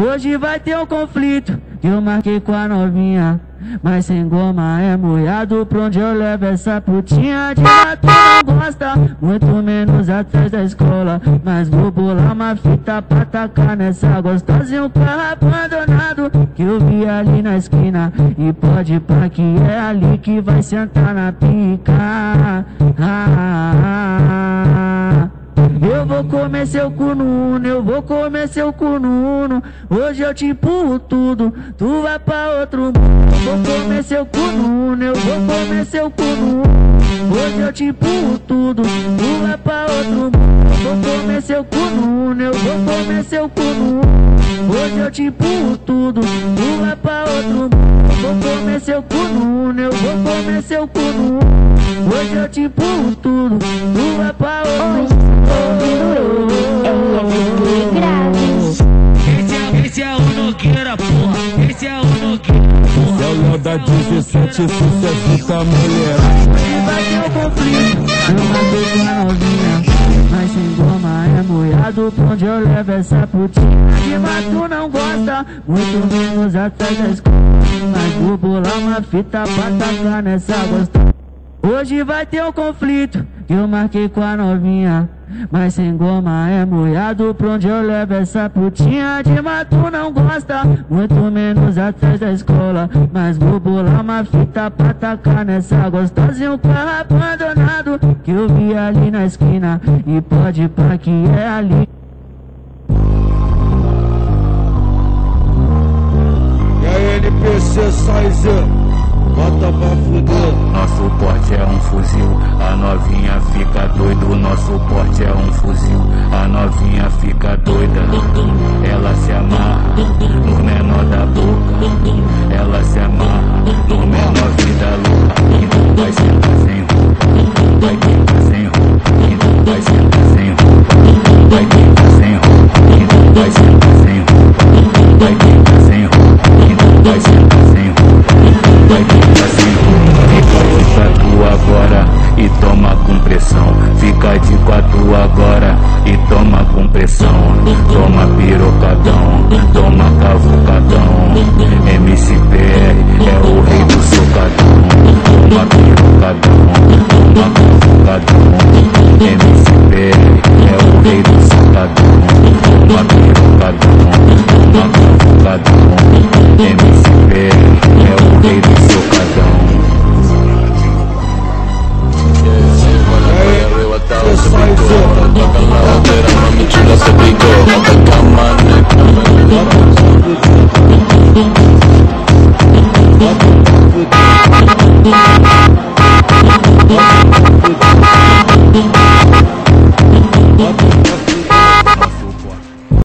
Hoje vai ter um conflito que eu marquei com a novinha, mas sem goma é molhado. Pra onde eu levo essa putinha? De mato não gosta, muito menos atrás da escola. Mas vou bolar uma fita pra tacar nessa gostosa e um carro abandonado que eu vi ali na esquina. E pode pá que é ali que vai sentar na pica. Eu vou comer seu cu no uno, eu vou comer seu cu no uno. Hoje eu te empurro tudo, tu vai pra outro mundo. Eu vou comer seu cu no uno, eu vou comer seu cu no uno. Hoje eu te empurro tudo, tu vai pra outro mundo. Eu vou comer seu cu no uno, eu vou comer seu cu no uno. Hoje eu te empurro tudo, tu vai pra outro mundo. Eu vou comer seu cu no uno, eu vou comer seu cu no uno. Hoje eu te empurro tudo, tu vai pra outro mundo. Esse é o Nogueira, porra. Esse é o Nogueira, porra. É o Léo da 17, sucesso da mulher. Hoje vai ter um conflito, eu matei com a novinha, mas sem goma é molhado. Pra onde eu levo essa putinha? De mato não gosta, muito menos atrás da escola. Mas vou bolar uma fita pra tacar nessa gostosa. Hoje vai ter um conflito que eu marquei com a novinha, mas sem goma é molhado. Pra onde eu levo essa putinha? De mato não gosta, muito menos atrás da escola. Mas vou bolar uma fita pra tacar nessa gostosa e um carro abandonado que eu vi ali na esquina. E pode pá que é ali. E a NPC Saizão, bota pra fuder. Nosso porte é um fuzil, a novinha fica doido. Nosso porte é um fuzil, a novinha fica doida. Ela se amarra no menor da boca, ela se amarra no menor vida louca. Então vai sentar sem roupa, vai quicar sem roupa. Então vai sentar sem roupa, vai quicar sem roupa. Então vai sentar sem roupa, vai quicar sem roupa. Então vai sentar sem roupa, vai quicar sem roupa. Fica de quatro agora e toma com pressão. Fica de quatro agora e toma com pressão. Toma pirocadão, toma cavucadão. MCPR é o rei do socadão. Toma pirocadão, toma cavucadão. MCPR é o rei do socadão. Toma pirocadão, toma cavucadão. MCPR é o rei do socadão. Bota